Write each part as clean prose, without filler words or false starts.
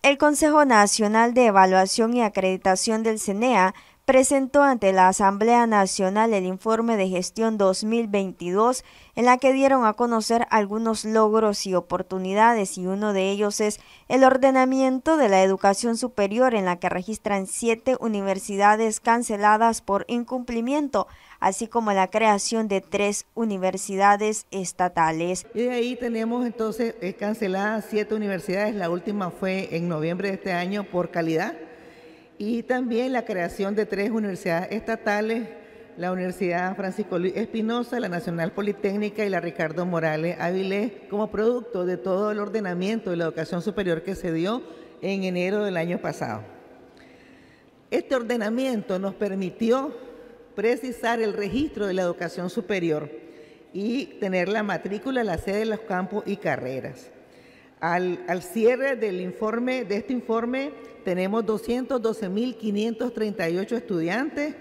El Consejo Nacional de Evaluación y Acreditación del CNEA presentó ante la Asamblea Nacional el informe de gestión 2022, en la que dieron a conocer algunos logros y oportunidades, y uno de ellos es el ordenamiento de la educación superior, en la que registran 7 universidades canceladas por incumplimiento, así como la creación de 3 universidades estatales. Y de ahí tenemos entonces canceladas 7 universidades, la última fue en noviembre de este año por calidad, y también la creación de 3 universidades estatales, la Universidad Francisco Luis Espinosa, la Nacional Politécnica y la Ricardo Morales Avilés, como producto de todo el ordenamiento de la educación superior que se dio en enero del año pasado. Este ordenamiento nos permitió precisar el registro de la educación superior y tener la matrícula, la sede de los campos y carreras. Al cierre del informe, tenemos 212.538 estudiantes,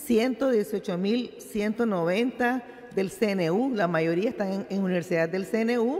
118.190 del CNU, la mayoría están en universidades del CNU,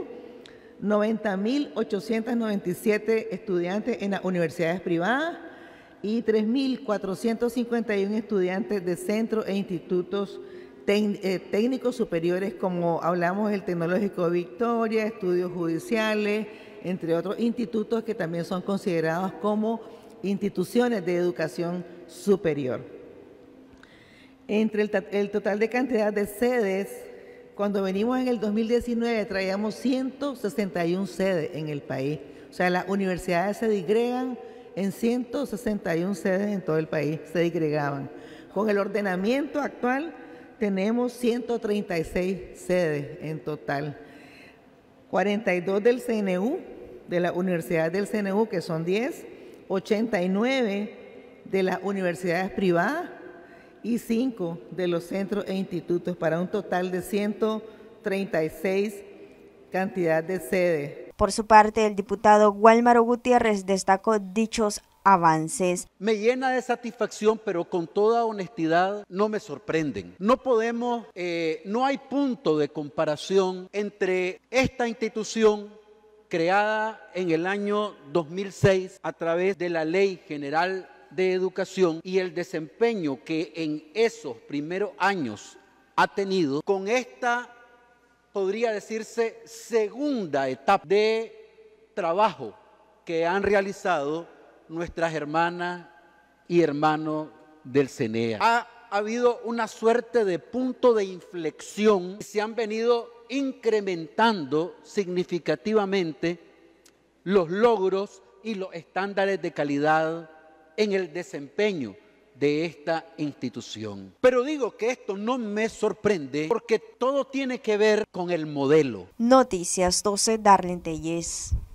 90.897 estudiantes en las universidades privadas y 3.451 estudiantes de centros e institutos técnicos superiores, como hablamos del Tecnológico de Victoria, estudios judiciales, entre otros institutos que también son considerados como instituciones de educación superior. Entre el total de cantidad de sedes, cuando venimos en el 2019 traíamos 161 sedes en el país, o sea, las universidades se disgregan en 161 sedes en todo el país, se disgregaban. Con el ordenamiento actual tenemos 136 sedes en total, 42 del CNU, de la Universidad del CNU, que son 10, 89 de las universidades privadas y 5 de los centros e institutos, para un total de 136 cantidad de sedes. Por su parte, el diputado Guálmaro Gutiérrez destacó dichos avances. Me llena de satisfacción, pero con toda honestidad no me sorprenden. No hay punto de comparación entre esta institución creada en el año 2006 a través de la Ley General de Educación y el desempeño que en esos primeros años ha tenido con esta, podría decirse, segunda etapa de trabajo que han realizado nuestras hermanas y hermanos del CNEA. Ha habido una suerte de punto de inflexión, se han venido incrementando significativamente los logros y los estándares de calidad en el desempeño de esta institución. Pero digo que esto no me sorprende porque todo tiene que ver con el modelo. Noticias 12, Darlene Telles.